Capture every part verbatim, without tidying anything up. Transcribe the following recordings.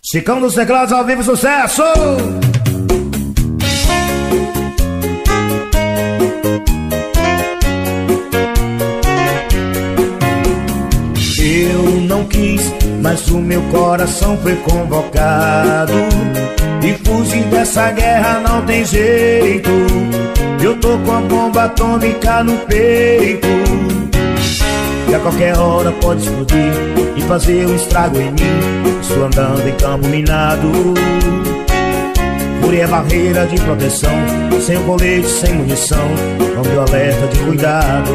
Chicão dos Teclados ao vivo, sucesso! Eu não quis, mas o meu coração foi convocado. E fugir dessa guerra não tem jeito. Eu tô com a bomba atômica no peito. E a qualquer hora pode explodir e fazer um estrago em mim. Estou andando em campo minado. Furei a barreira de proteção, sem o colete, sem munição, com meu alerta de cuidado.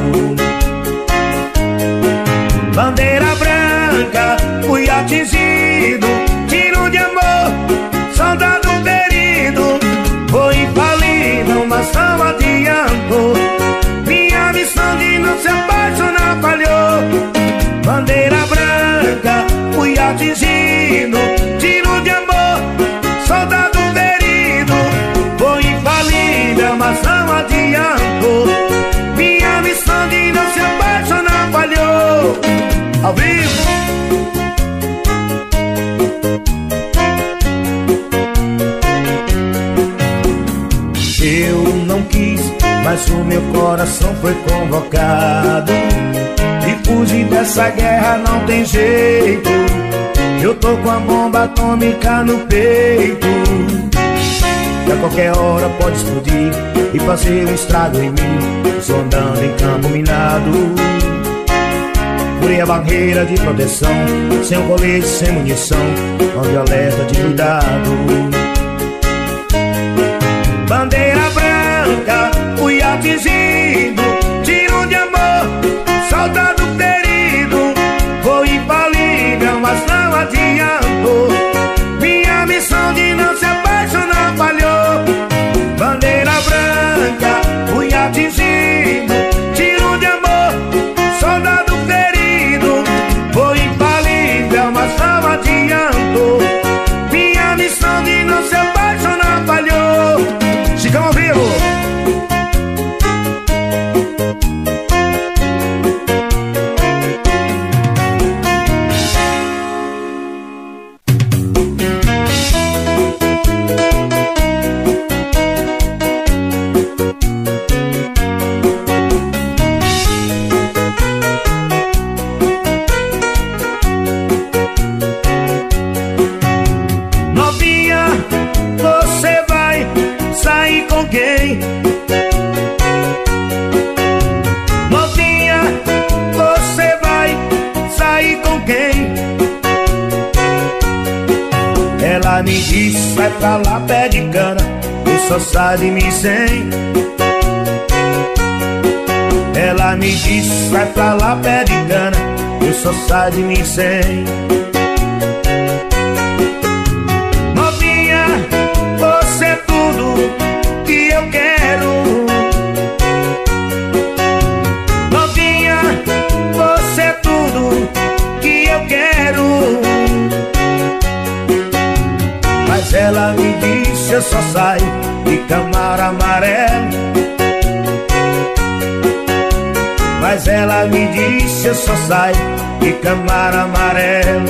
Bandeira branca, fui atingido. Tiro de amor, soldado ferido. Foi infalível, mas não adiantou. Minha missão de não se apaixonar falhou. Bandeira branca, fui atingido. Tiro de amor, soldado ferido. Foi infalível, mas não adiantou. Minha missão de não se apaixonar falhou. Ao vivo. Eu não quis, mas o meu coração foi convocado. E fugir dessa guerra não tem jeito. Eu tô com a bomba atômica no peito. E a qualquer hora pode explodir e fazer um estrago em mim. Estou andando em campo minado. Furei a barreira de proteção, sem o colete, sem munição, com o alerta de cuidado. Bandeira branca, fui atingido. Tiro de amor, soldado ferido. Foi infalível, mas não adiantou. Minha missão de não se apaixonar falhou. Bandeira branca, fui atingido. Tiro de amor, soldado ferido. Foi infalível, mas não adiantou. Minha missão de não se apaixonar falhou. Chicão ao vivo. Novinha, você vai sair com quem? Novinha, você vai sair com quem? Ela me disse, sai pra lá, pé de cana, eu só saio de mim sem. Ela me disse, sai pra lá, pé de cana, eu só saio de mim sem. Novinha, você é tudo que eu quero. Novinha, você é tudo que eu quero. Mas ela me disse, eu só saio de Camaro amarelo. Mas ela me disse, eu só saio de Camaro amarelo.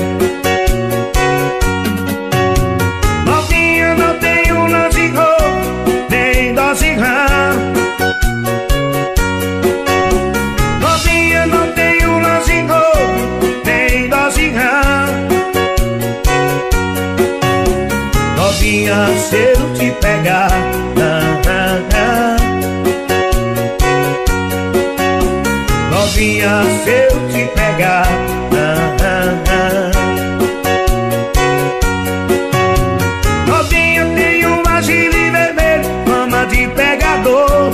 Novinha, não tenho lance roll, nem dose ram. Novinha, não tenho lance roll, nem dose ram. Novinha, se eu te pegar, ah, ah, ah. Novinha, se eu te pegar, ah, ah, ah. Novinha, tem uma gilet vermelho, fama de pegador.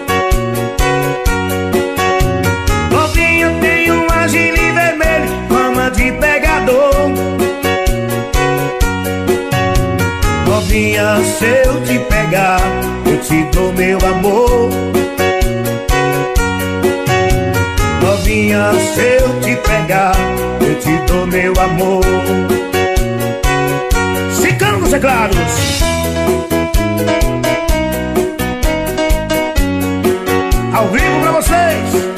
Novinha, tem uma gilet vermelho, fama de pegador. Novinha, se eu te pegar, eu te dou meu amor. Novinha, se eu te pegar, eu te dou meu amor. Chicão dos Teclados. Ao vivo pra vocês.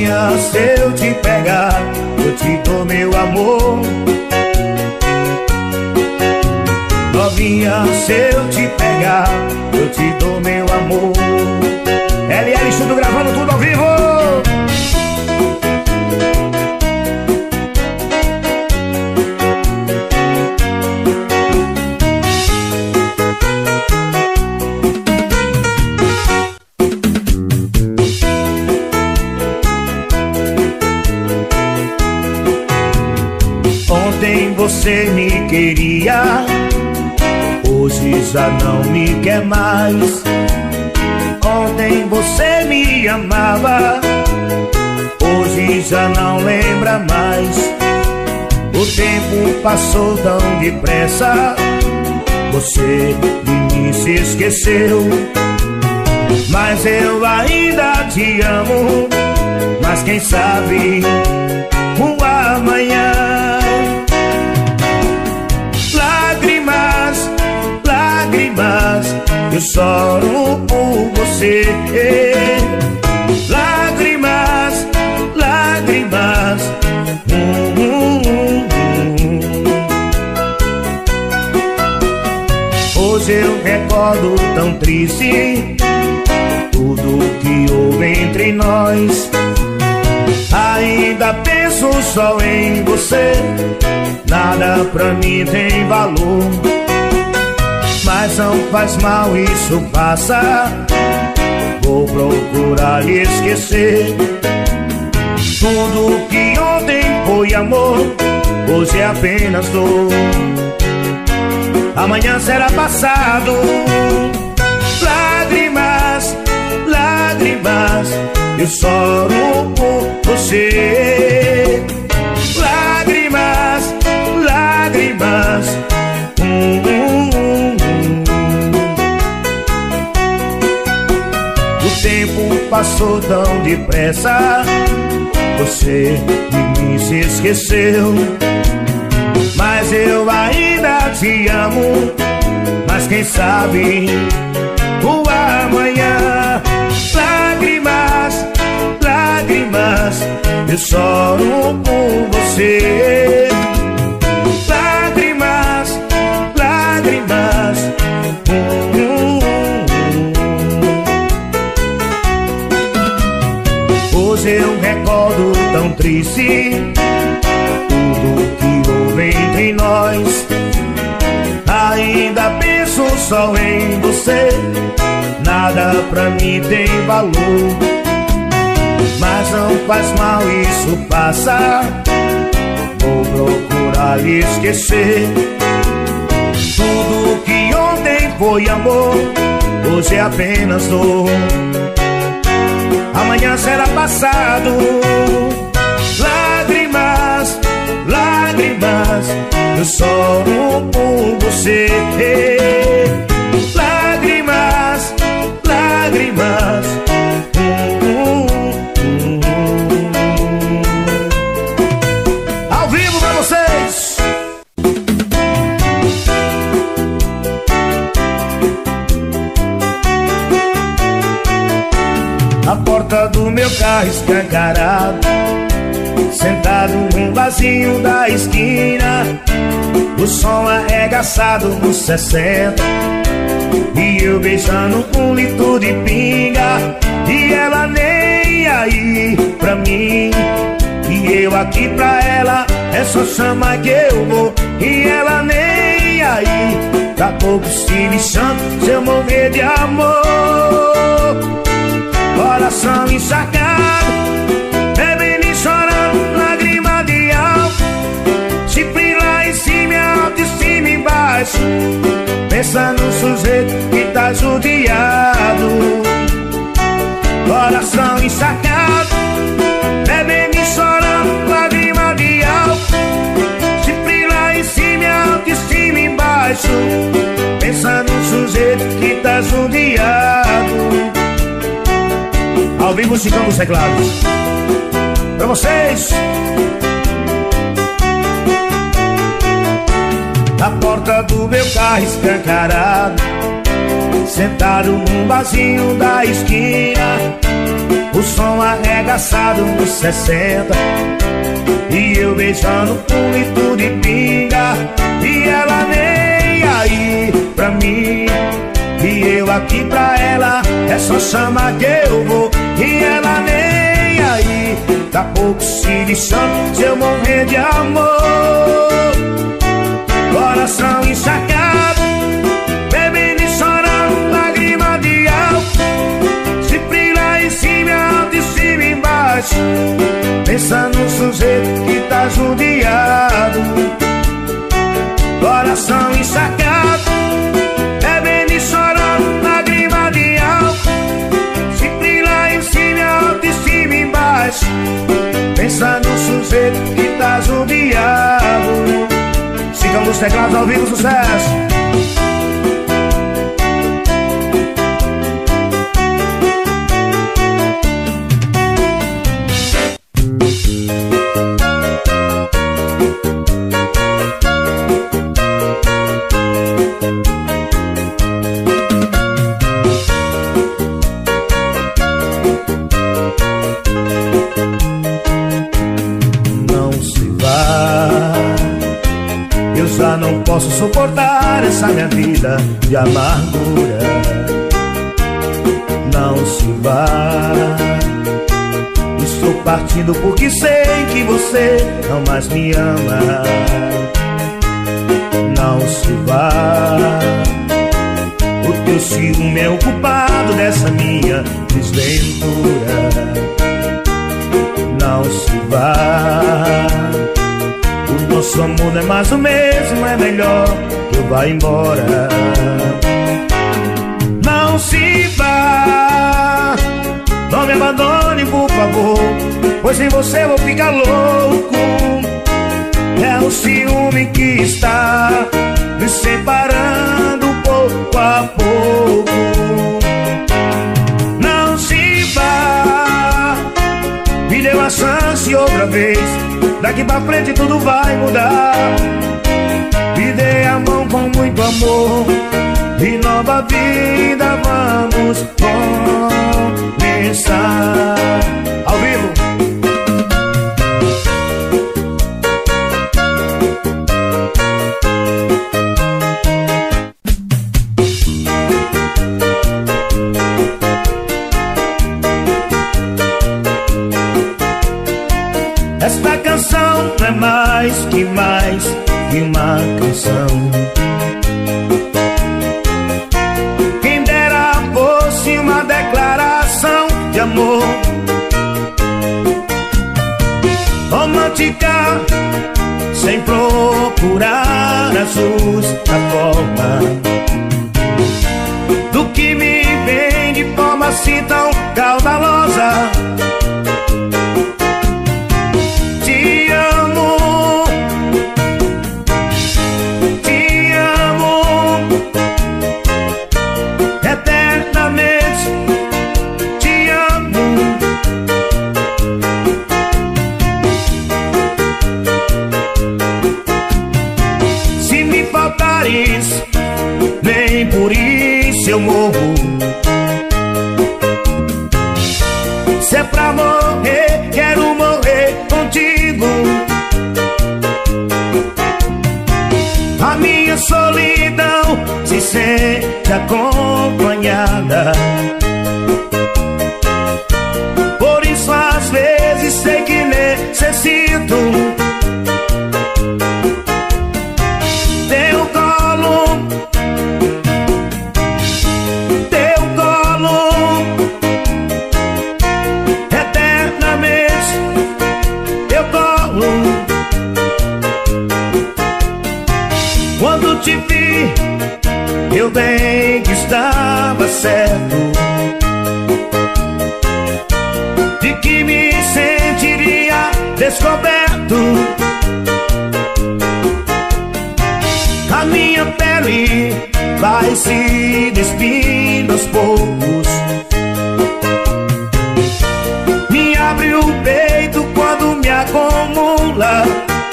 Novinha, se eu te pegar, eu te dou meu amor. Novinha, se eu te pegar, eu te dou meu amor. L L Studio gravando tudo ao vivo. Ontem você me queria, hoje já não me quer mais. Ontem você me amava, hoje já não lembra mais. O tempo passou tão depressa, você de mim se esqueceu. Mas eu ainda te amo, mas quem sabe o amanhã. Lágrimas, lágrimas, eu choro por você. Lágrimas, lágrimas, hum, hum, hum. Hoje eu recordo tão triste tudo que houve entre nós. Ainda penso só em você, nada pra mim tem valor. Mas não faz mal, isso passa, vou procurar lhe esquecer. Tudo que ontem foi amor, hoje é apenas dor. Amanhã será passado. Lágrimas, lágrimas, eu choro por você. Lágrimas, lágrimas, hum, hum, hum. O tempo passou tão depressa, você de mim se esqueceu. Mas eu ainda te amo, mas quem sabe o amanhã. Lágrimas, lágrimas, eu choro por você. Lágrimas, lágrimas, hum, hum, hum. Hoje eu recordo tão triste tudo que houve entre nós. Ainda penso só em você, nada pra mim tem valor. Mas não faz mal, isso passa, vou procurar lhe esquecer. Tudo que ontem foi amor, hoje é apenas dor. Amanhã será passado. Lágrimas, lágrimas, eu choro por você. Lágrimas, lágrimas, hum, hum, hum. Ao vivo pra vocês. A porta do meu carro escancarado, sentado num vasinho da esquina, o som arregaçado nos sessenta, e eu beijando um litro de pinga, e ela nem aí pra mim, e eu aqui pra ela, é só chamar que eu vou, e ela nem aí, tá pouco se lixando se eu morrer de amor. Coração encharcado, bebendo e chorando, lágrima de álcool, chifre lá em cima, autoestima embaixo, pensa no sujeito que tá judiado. Coração encharcado, bebendo e chorando, lágrima de álcool, chifre lá em cima, autoestima embaixo, pensa no sujeito que tá judiado. Ao vivo, Chicão dos Teclados, pra vocês. A porta do meu carro escancarado, sentado num barzinho da esquina, o som arregaçado abraçado nos sessenta, e eu beijando palito de pinga, e ela nem aí pra mim, e eu aqui pra ela, é só chamar que eu vou. E ela nem aí, tá pouco se lixando se eu morrer de amor. Coração encharcado, bebendo e chorando, lágrima de álcool, se brilha em cima, alto e cima embaixo, pensando no sujeito que tá judiado. Coração encharcado, bebendo e chorando, lágrima de álcool, se brilha em cima, alto e cima embaixo, pensando no sujeito que tá judiado. Ficam nos teclados ao vivo, sucesso. Já não posso suportar essa minha vida de amargura. Não se vá, estou partindo porque sei que você não mais me ama. Não se vá, o teu ciúme é o culpado dessa minha desventura. Não se vá, o nosso amor não é mais o mesmo, é melhor que eu vá embora. Não se vá, não me abandone por favor, pois sem você eu vou ficar louco. É o ciúme que está me separando pouco a pouco. Não se vá, me dê uma chance outra vez, daqui pra frente tudo vai mudar. Me dê a mão com muito amor e nova vida vamos começar. Ao vivo. Esta canção não é mais que mais que uma canção. Quem dera fosse uma declaração de amor romântica, sem procurar a justa forma do que me vem de forma assim tão caudalosa. Nem por isso eu morro. Se é pra morrer, quero morrer contigo. A minha solidão se sente acompanhada. Por isso às vezes sei que necessito te vi, eu bem que estava certo de que me sentiria descoberto. A minha pele vai se despindo aos poucos, me abre o peito quando me acumula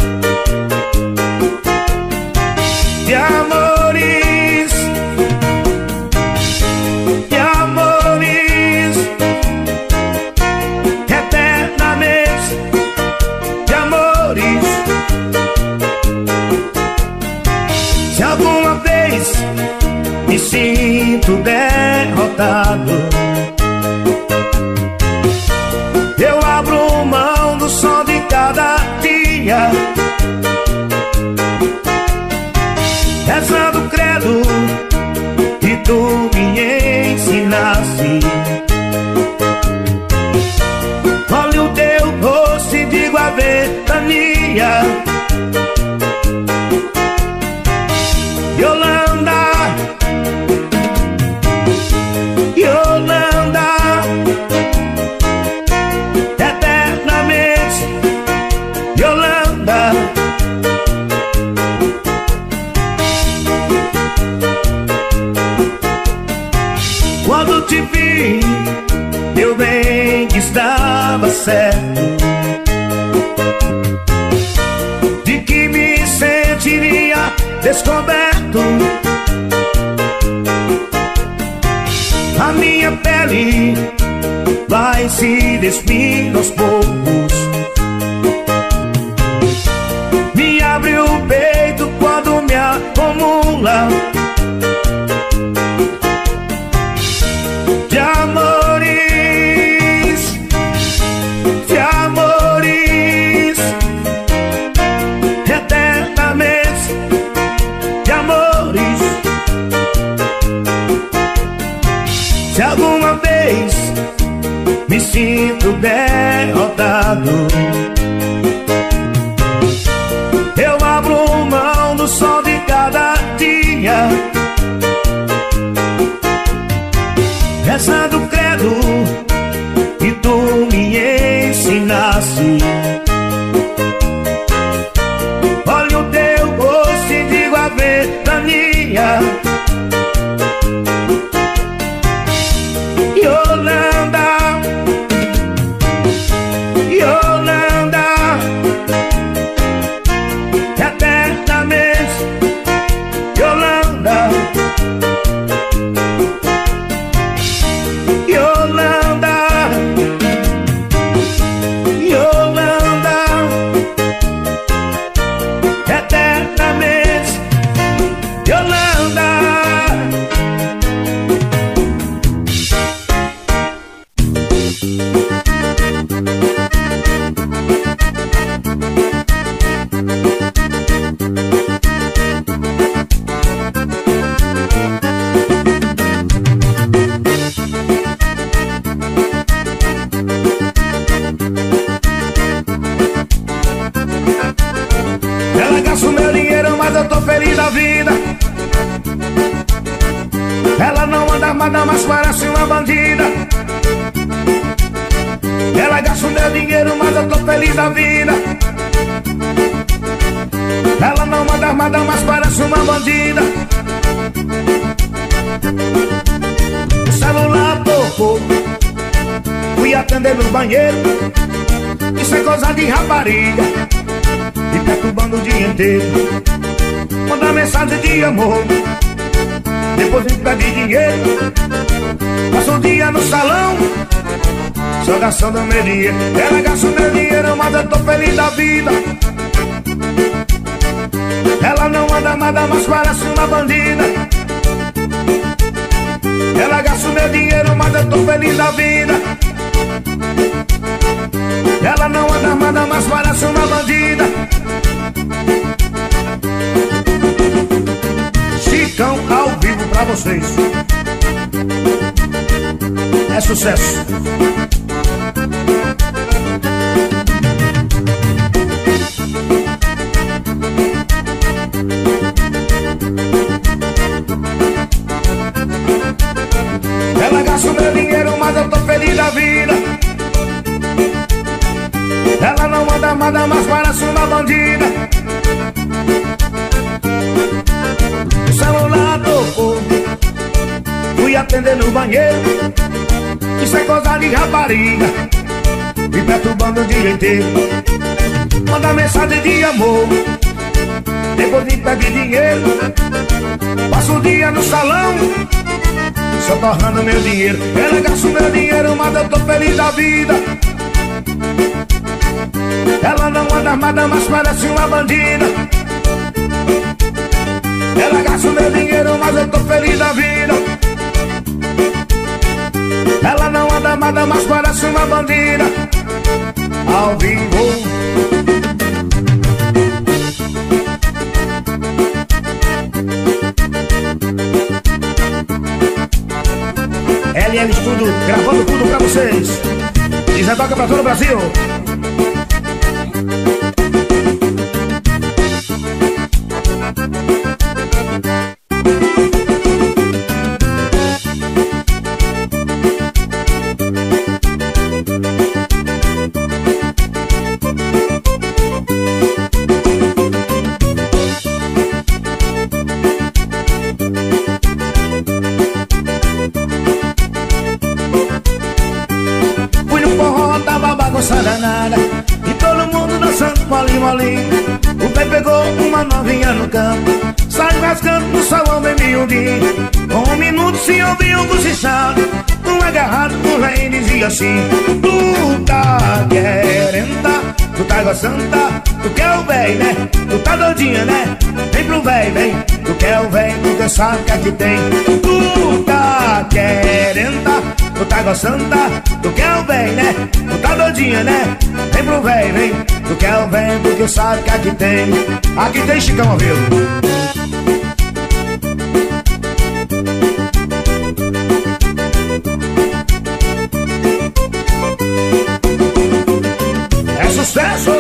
de amores, de amores, eternamente estava certo, de que me sentiria descoberto. A minha pele vai se despindo aos poucos, me abre o peito quando me acumula de amores, de amores, eternamente de amores. Se alguma vez me sinto derrotado, eu abro mão do sol de cada dia, rezando credo que tu me ensinasse. Olho o teu rosto e digo a ventania, Yolanda, Yolanda, eternamente Yolanda, Yolanda, Yolanda, eternamente Yolanda. Ela gasta o meu dinheiro, mas eu tô feliz da vida. Ela não anda armada, mas parece uma bandida. Ela gasta o meu dinheiro, mas eu tô feliz da vida. Ela não anda armada, mas parece uma bandida. O celular tocou, fui atender no banheiro. Isso é coisa de rapariga, me perturbando o dia inteiro. Manda mensagem de amor, depois me pede dinheiro. Passo o dia no salão, só gastando meu dinheiro. Ela gasta o meu dinheiro, mas eu tô feliz da vida. Ela não anda nada, mas parece uma bandida. Ela gasta o meu dinheiro, mas eu tô feliz da vida. Ela não anda armada, mas parece uma bandida. Chicão ao vivo pra vocês. É sucesso. Ela gasta o meu dinheiro, mas eu tô feliz da vida. Ela não anda armada, mas parece uma bandida. O celular tocou, fui atender no banheiro. Isso é coisa de rapariga, me perturbando o dia inteiro. Manda mensagem de amor, depois me pede dinheiro. Passo o dia no salão, só torrando meu dinheiro. Ela gasta o meu dinheiro, mas eu tô feliz da vida. Ela não anda armada, mas parece uma bandida. Ela gasta o meu dinheiro, mas eu tô feliz da vida. Ela não anda armada, mas parece uma bandida. Ao vivo. L L Studio, gravando tudo pra vocês. E já toca pra todo o Brasil. bagunça danada e todo mundo dançando molinho, molinho. O velho pegou uma novinha no campo, saiu rasgando no salão bem miudinho. Com um minuto se ouviu um cochichado, um agarrado, um velho dizia assim: tu tá querendo, tá? Tu tá gostando, tá? Tu quer o véi, né? Tu tá doidinha, né? Vem pro véi, vem. Tu quer o véi, porque sabe que aqui tem. Tu tá querendo, tá? Tu tá gostando, tá? Tu quer o véi, né? Tu tá doidinha, né? Vem pro véi, vem. Tu quer o véi, porque sabe que aqui tem. Aqui tem Chicão ao vivo. Sucesso!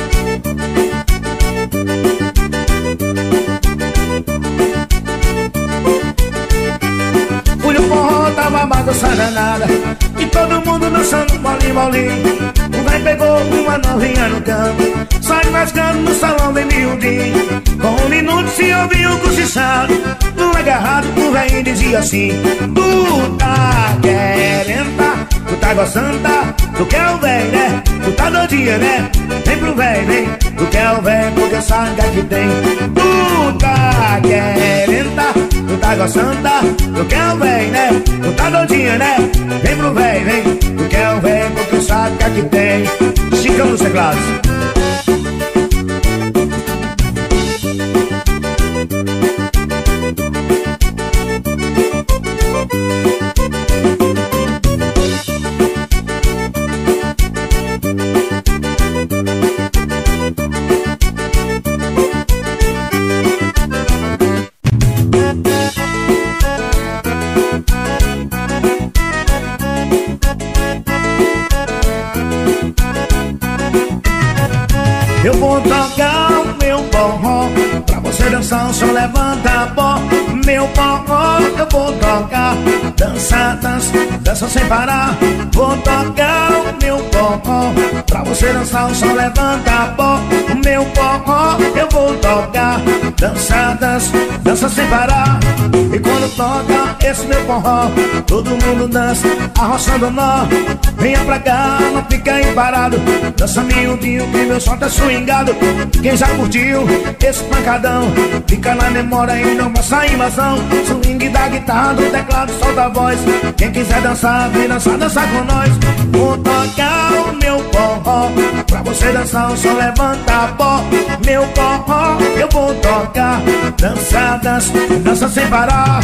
Fui no forró, tava bagunçando danada e todo mundo dançando molinho, molinho. O velho pegou uma novinha no campo, saiu rasgando no salão bem miudinho. Com um minuto se ouviu um cochichado, um agarrado, o velho dizia assim: tu tá querendo, tá? Tu tá gostando, tá? Tu quer o véi, né? Tu tá doidinha, né? Vem pro véi, vem. Tu quer o véi, porque sabe que aqui tem. Tu tá querendo, tá? Tu tá gostando, tá? Tu quer o véi, né? Tu tá doidinha, né? Vem pro véi, vem. Tu quer o véi, porque sabe que aqui tem. Chicão nos teclados. Eu vou tocar o meu forró, pra você dançar o som, levanta a pó. Meu forró, eu vou tocar, dança, dança, dança sem parar. Vou tocar o meu forró, pra você dançar o som, levanta a pó. O meu forró, eu vou tocar, dança, dança, dança sem parar. E quando toca esse meu forró, todo mundo dança, arrochando nó. Venha pra cá, não fica aí parado, dança miudinho que meu som tá swingado. Quem já curtiu esse pancadão, fica na memória e não passa a invasão. Swing da guitarra, do teclado, solta a voz. Quem quiser dançar, vem dançar, dançar com nós. Vou tocar o meu forró, pra você dançar o som, levanta a pó. Meu forró, eu vou tocar, dança, dança, dança sem parar.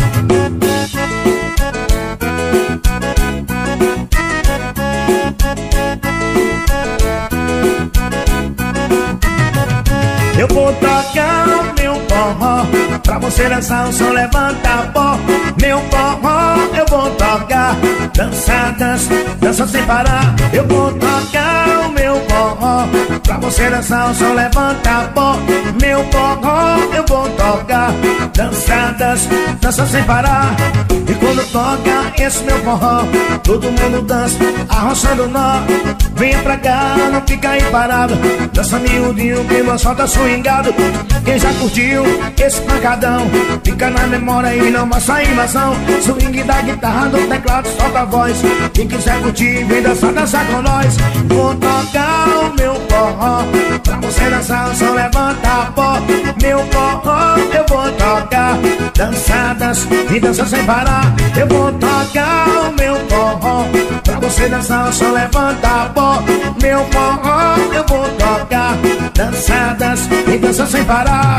Eu vou tocar o meu forró, pra você dançar o som, levanta a pó. Meu forró, eu vou tocar, dança, dança, dança sem parar. Eu vou tocar o meu forró, pra você dançar o som, levanta a pó. Meu forró, eu vou tocar, dança, dança, dança sem parar. E quando toca esse meu forró, todo mundo dança, arrochando nó. Venha pra cá, não fica aí parado, dança miudinho que meu som tá swingado. Quem já curtiu esse pancadão, fica na memória e não passa a invasão. Swing da guitarra, do teclado, solta a voz. Quem quiser curtir, vem dançar, dançar com nós. Vou tocar o meu forró, pra você dançar o som, levanta a pó. Meu forró, eu vou tocar, dança, dança e dança sem parar. Eu vou tocar o meu forró, pra você dançar o som, levanta a pó. Meu forró, eu vou tocar, dança, dança e dança sem parar.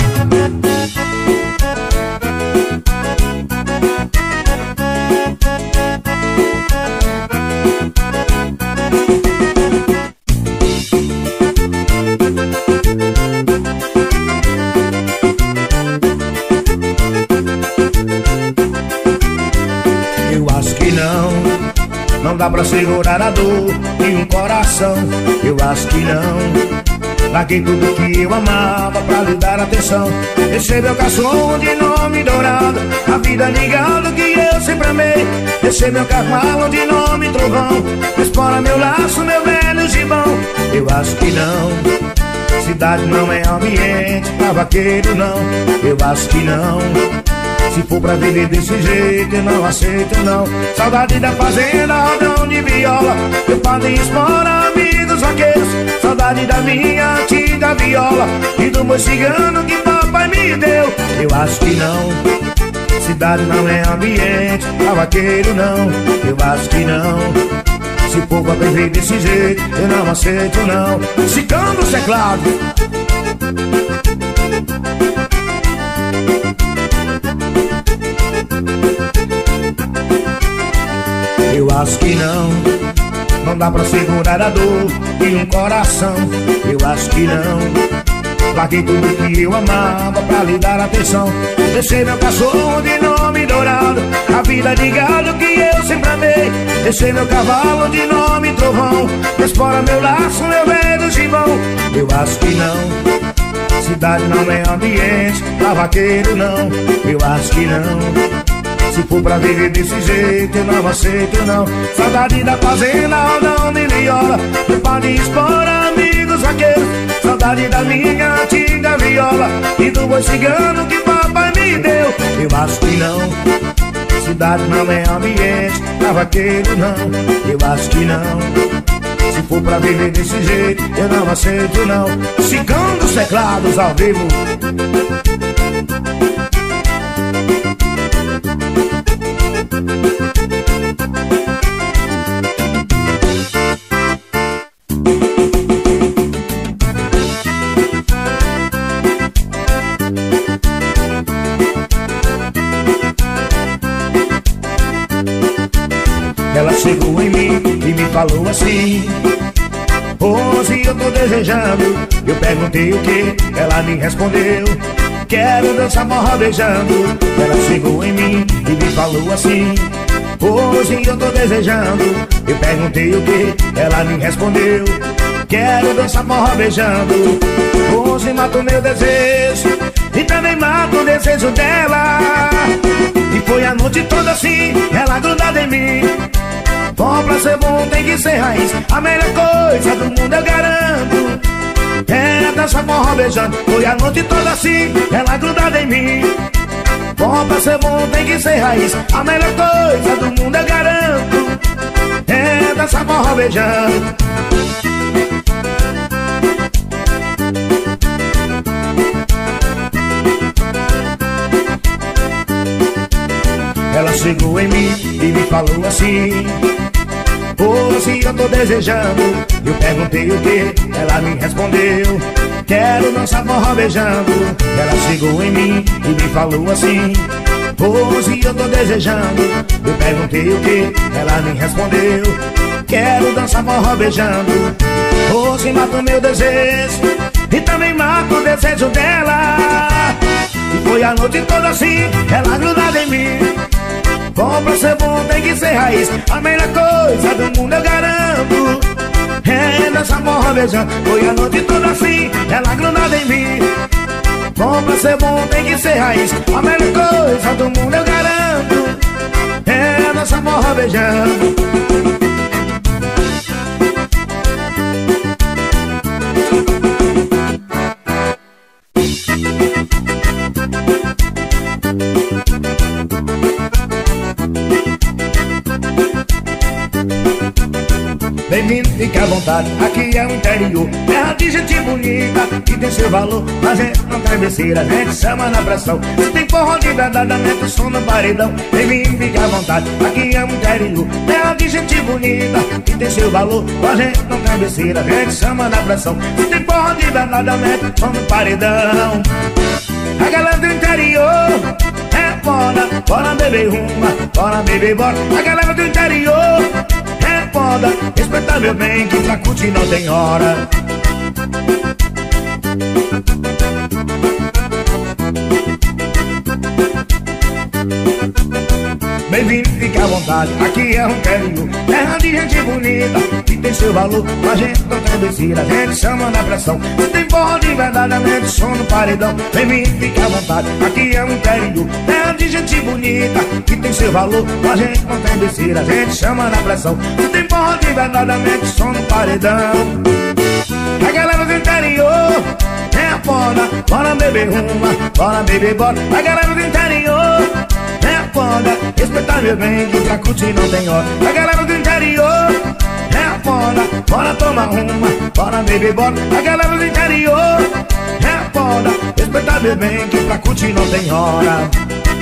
Eu acho que não, não dá pra segurar a dor em um coração. Eu acho que não. Larguei tudo que eu amava pra lhe dar atenção. Deixei meu cachorro de nome Dourado, a vida ligada que eu sempre amei. Deixei meu cavalo de nome Trovão, explora meu laço, meu velho gibão. Eu acho que não, cidade não é ambiente pra vaqueiro não. Eu acho que não, se for pra viver desse jeito eu não aceito não. Saudade da fazenda, rodão de viola, meu padre explora amigos vaqueiros. da minha antiga viola e do boi cigano que papai me deu. Eu acho que não, cidade não é ambiente pra vaqueiro não. Eu acho que não, se for pra viver desse jeito eu não aceito não. Chicando os teclados. Eu acho que não, não dá pra segurar a dor de um coração. Eu acho que não, larguei tudo que eu amava pra lhe dar atenção. Deixei meu cachorro de nome Dourado, a vida de gado que eu sempre amei. Deixei meu cavalo de nome Trovão, espora meu laço, meu velho gibão. Eu acho que não, cidade não é ambiente pra vaqueiro não. Eu acho que não, se for pra viver desse jeito eu não aceito não. Saudade da fazenda, rodão de viola, meu pau de espora, amigos vaqueiros. Saudade da minha antiga viola e do boi cigano que papai me deu. Eu acho que não, cidade não é ambiente pra vaqueiro não. Eu acho que não, se for pra viver desse jeito eu não aceito não. Chicão dos teclados ao vivo. Ela chegou em mim e me falou assim: hoje eu tô desejando. Eu perguntei o que, ela me respondeu: quero dançar morra beijando. Ela chegou em mim e me falou assim: hoje eu tô desejando. Eu perguntei o que, ela me respondeu: quero dançar morra beijando. Hoje mato meu desejo e também mato o desejo dela. E foi a noite toda assim, ela grudada em mim. Bom pra ser bom tem que ser raiz, a melhor coisa do mundo eu garanto é dançar morra beijando. Foi a noite toda assim, ela grudada em mim. Bom pra ser bom tem que ser raiz, a melhor coisa do mundo eu garanto é dançar morra beijando. Ela chegou em mim e me falou assim: hoje eu tô desejando. Eu perguntei o que, ela me respondeu: quero dançar morra beijando. Ela chegou em mim e me falou assim: hoje eu tô desejando. Eu perguntei o que, ela me respondeu: quero dançar morra beijando. Hoje mato meu desejo e também mato o desejo dela. E foi a noite toda assim, ela grudada em mim. Bom pra ser bom tem que ser raiz, a melhor coisa do mundo eu garanto é dançar morra beijando. Foi a noite toda assim, ela grudada em mim. Bom pra ser bom tem que ser raiz, a melhor coisa do mundo eu garanto é dançar morra beijando. Bem-vindo, fique à vontade, aqui é o interior, terra de gente bonita, que tem seu valor, mas a gente não tem besteira, a gente chama na pressão. Se tem forró de verdade, mete o som no paredão. Bem-vindo, fique à vontade, aqui é o interior, terra de gente bonita, que tem seu valor, mas a gente não tem besteira, a gente chama na pressão. Se tem forró de verdade, mete o som no paredão. A galera do interior é foda, bora beber rumba, bora beber bora. A galera do interior é foda, respeita meu bem, que pra curtir não tem hora. Bem-vindo, fique à vontade, aqui é o interior, terra de gente bonita, que tem seu valor, mas a gente não tem besteira, a gente chama na pressão. Se tem forró de verdade, a mente som no paredão. Bem-vindo, fique à vontade, aqui é o interior, terra de gente bonita, que tem seu valor, mas a gente não tem besteira, a gente chama na pressão. Se tem forró de verdade, a mente som no paredão. A galera do interior é foda, bora beber rumba, bora beber bora. A galera do interior é foda, respeita meu bem, que pra curtir não tem hora. A galera do interior é foda, bora tomar uma, bora baby, bora. A galera do interior é foda, respeita meu bem que pra curtir não tem hora.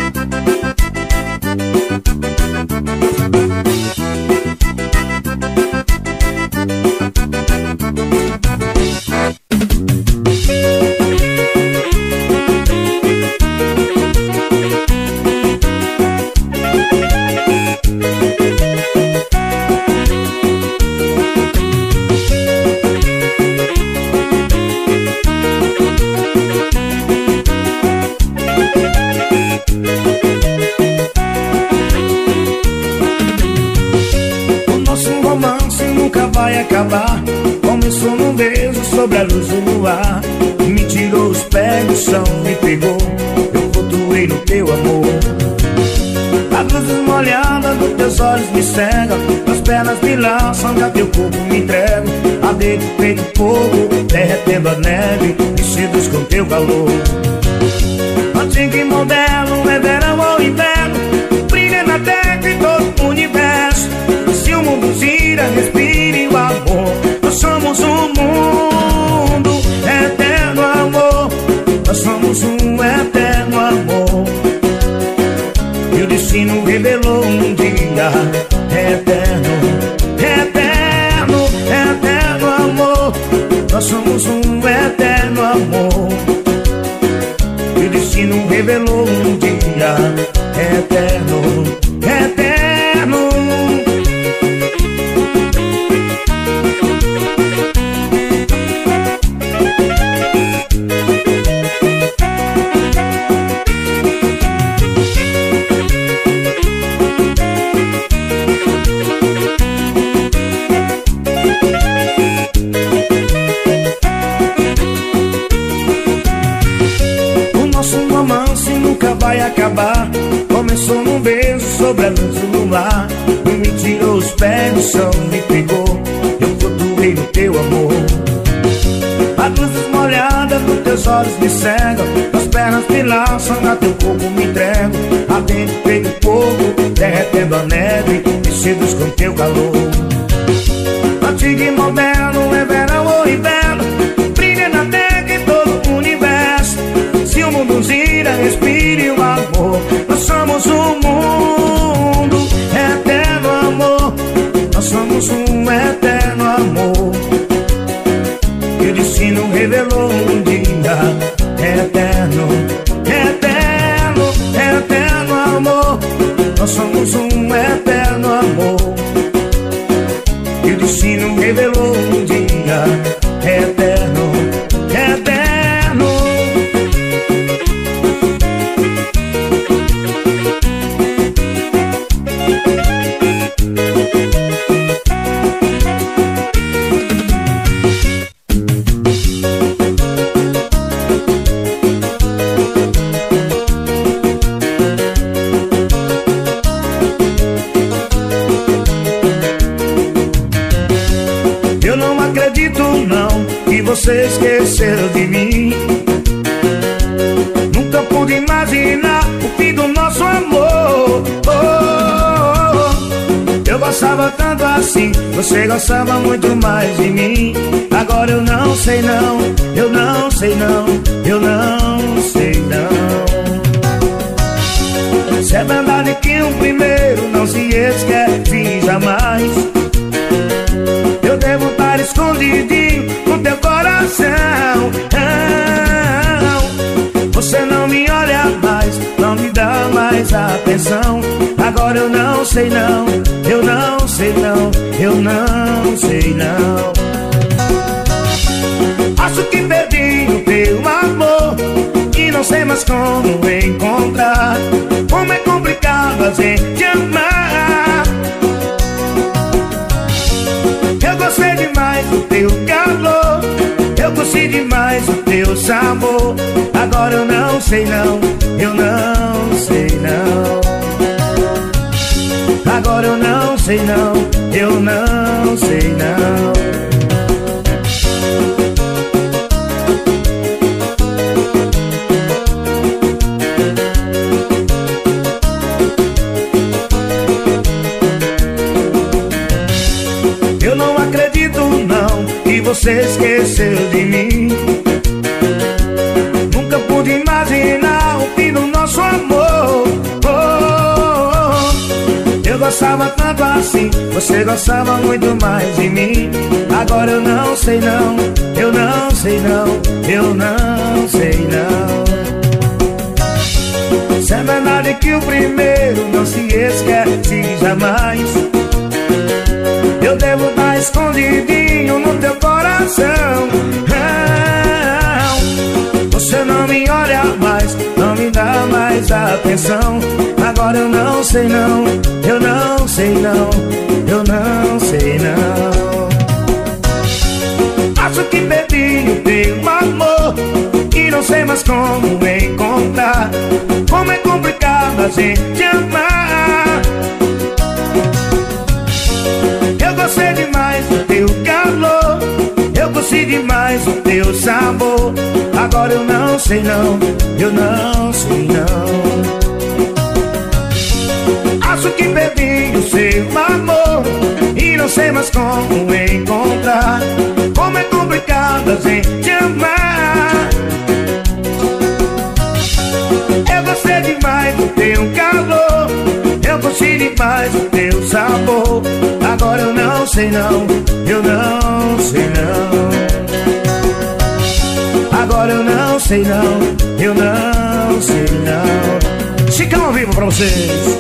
Vai acabar. Começou num beijo sobre a luz do luar. Me tirou os pés do chão, me pegou. Eu flutuei no teu amor. As luzes molhadas dos teus olhos me cegam. As pernas me laçam, já teu corpo me entrega. A dedo feito fogo, derretendo a neve. Me seduz com teu calor. Antigo e moderno, é verão ou inverno. Brilha na terra e todo o universo. Se o mundo gira, respire o amor. Nós somos um mundo, eterno amor. Nós somos um eterno amor. E o destino revelou um dia eterno, eterno, eterno amor. Nós somos um eterno amor. E o destino revelou um dia eterno, eterno. Vai acabar. Começou num beijo sobre a luz do luar. Me tirou os pés do chão, me pegou. Eu flutuei no teu amor. As luzes molhadas dos teus olhos me cegam. As pernas me laçam, a teu corpo me entrego. A dentro pego fogo, derretendo a neve. Me seduz com teu calor. Antigo e moderno, é verão ou inverno. Brilha na terra e todo o universo. Se o mundo gira, respire o amor. Nós somos um mundo, eterno amor. Nós somos um eterno amor. E o destino revelou um dia eterno, eterno, eterno amor. Nós somos um eterno amor. E o destino revelou um dia eterno, eterno. Você esqueceu de mim. Nunca pude imaginar o fim do nosso amor. Oh, oh, oh. Eu gostava tanto assim, você gostava muito mais de mim. Agora eu não sei não, eu não sei não, eu não sei não. Se é verdade que o primeiro não se esquece jamais, eu devo estar escondidinho no teu coração. Você não me olha mais, não me dá mais atenção. Agora eu não sei não, eu não sei não, eu não sei não. Acho que perdi o teu amor e não sei mais como encontrar. Como é complicado a gente amar. Eu gostei demais do teu calor, eu gostei demais do teu sabor. Agora eu não sei não, eu não sei não. Agora eu não sei não, eu não sei não. Eu não acredito você esqueceu de mim. Nunca pude imaginar o fim do nosso amor. Oh, oh, oh. Eu gostava tanto assim, você gostava muito mais de mim. Agora eu não sei não, eu não sei não, eu não sei não. Se é verdade que o primeiro não se esquece jamais, eu devo estar escondidinho no teu coração. Você não me olha mais, não me dá mais atenção. Agora eu não sei não, eu não sei não, eu não sei não. Acho que perdi o teu amor e não sei mais como encontrar. Como é complicado a gente amar. Eu gostei demais do teu calor, eu gostei demais do teu sabor. Agora eu não sei não, eu não sei não. Acho que perdi o seu amor e não sei mais como encontrar. Como é complicado a gente amar. Eu gostei demais do teu calor, eu gostei demais do teu sabor. Agora eu não sei não, eu não sei não. Agora eu não sei não, eu não sei não. Chicão ao vivo pra vocês.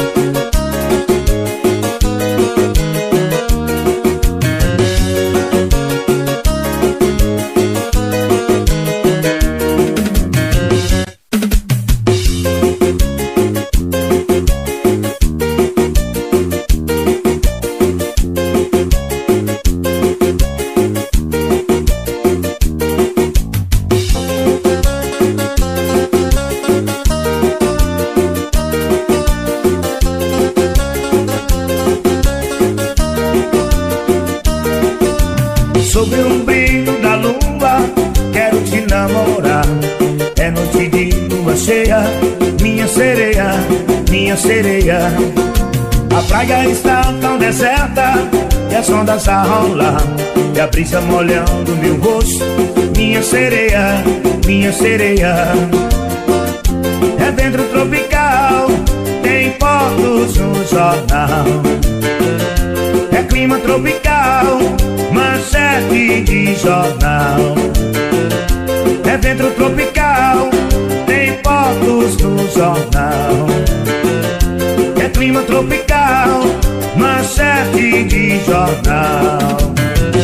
Sobre um brilho da lua, quero te namorar. É noite de lua cheia, minha sereia, minha sereia. A praia está tão deserta e as ondas a rolar, e a brisa molhando meu rosto. Minha sereia, minha sereia. É dentro tropical, tem fotos no jornal. É clima tropical, manchete de jornal. É vento tropical, tem fotos no jornal. É clima tropical, manchete de jornal.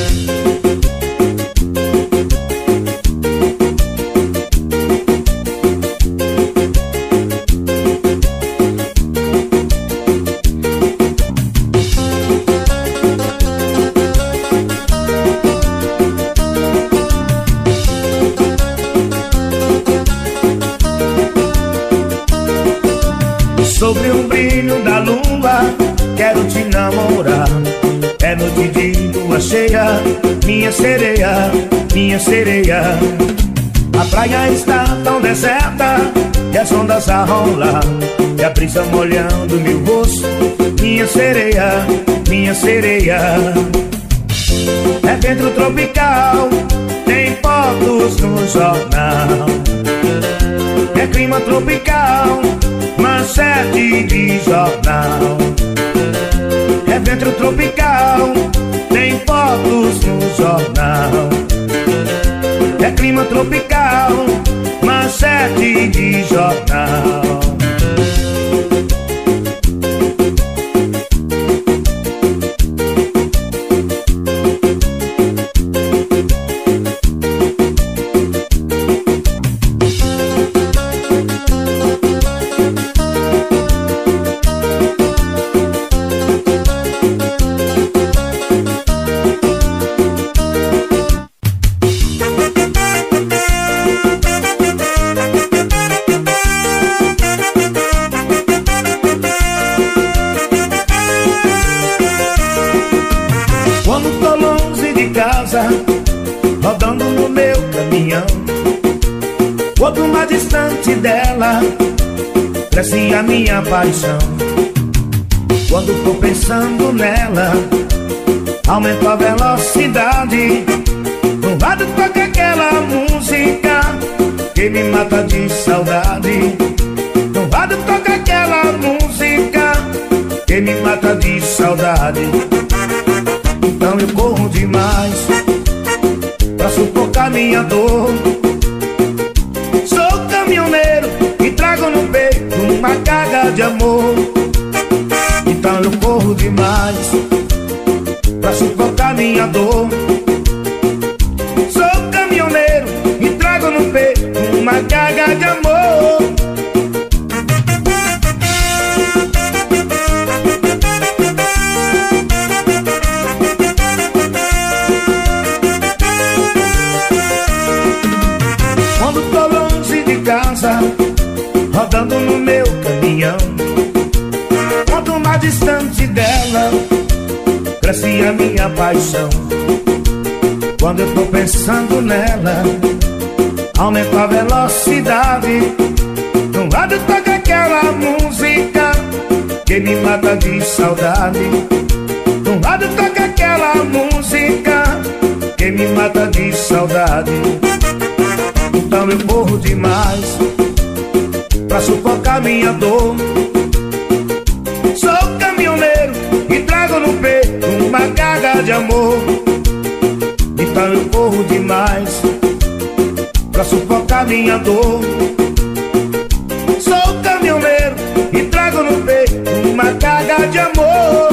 Sobre o brilho da lua, quero te namorar. É noite de lua cheia, minha sereia, minha sereia. A praia está tão deserta e as ondas a rolar, e a brisa molhando meu rosto. Minha sereia, minha sereia. É vento tropical, tem fotos no jornal. É clima tropical, manchete de jornal. É vento tropical, tem fotos no jornal. É clima tropical, manchete de jornal. Quando tô longe de casa, rodando no meu caminhão, quanto mais distante dela, cresce a minha paixão. Quando tô pensando nela, aumento a velocidade que me mata de saudade. No rádio toca aquela música que me mata de saudade. Então eu corro demais pra sufocar minha dor. Sou caminhoneiro e trago no peito uma carga de amor. Então eu corro demais pra sufocar minha dor. Sou caminhoneiro e trago no peito uma carga de amor. Quando tô longe de casa, rodando no meu caminhão, quanto mais distante dela, cresce a minha paixão. Quando eu tô pensando nela, aumento a velocidade. No rádio toca aquela música que me mata de saudade. No rádio toca aquela música que me mata de saudade. Então eu corro demais pra sufocar minha dor. Sou caminhoneiro e trago no peito uma carga de amor. Então eu corro demais pra sufocar minha dor. Sou caminhoneiro e trago no peito uma carga de amor.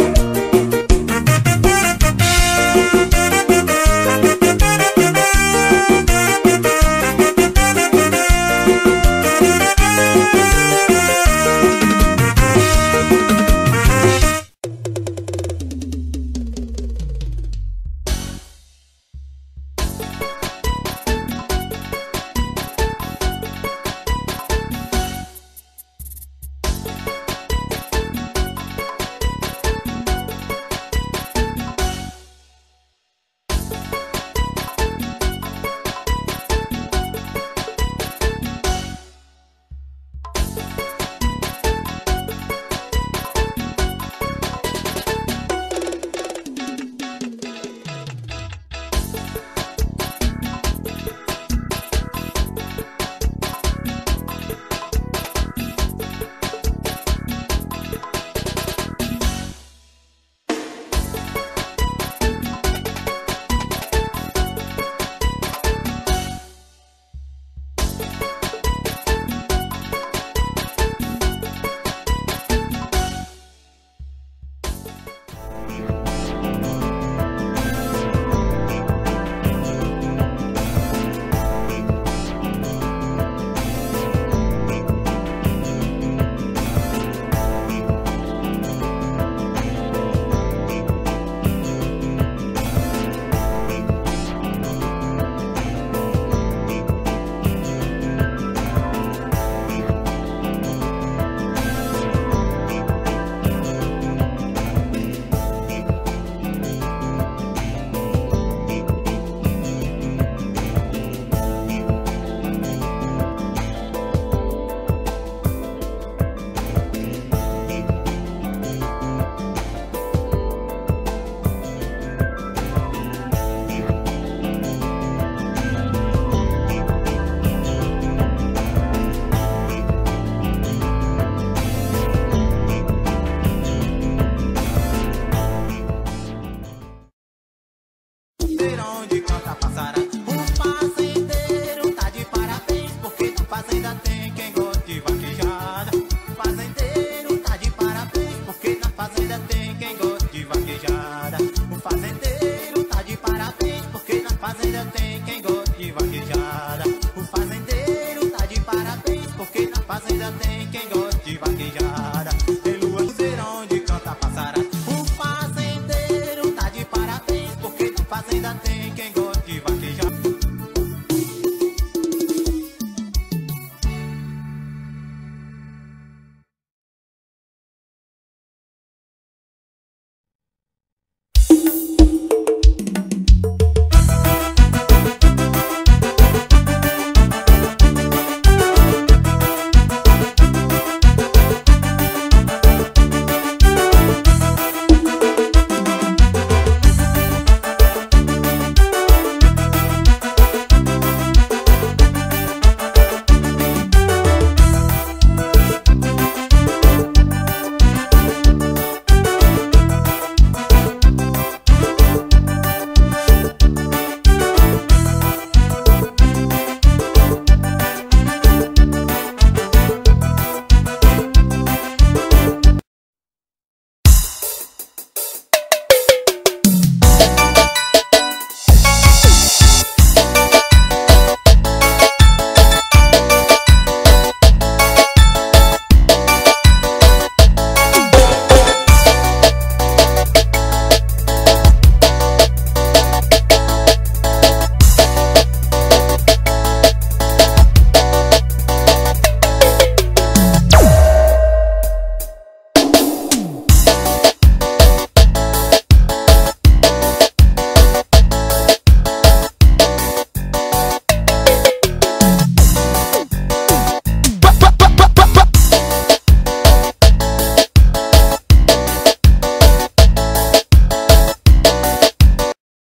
Onde canta passará.